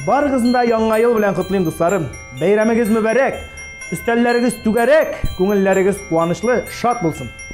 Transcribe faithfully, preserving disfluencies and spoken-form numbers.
Барыгызны да яңа ел белән котлыйм, дусларым. Бәйрәмегез мүбәрәк, өстәлләрегез түгәрәк, күңелләрегез куанычлы, шат булсын.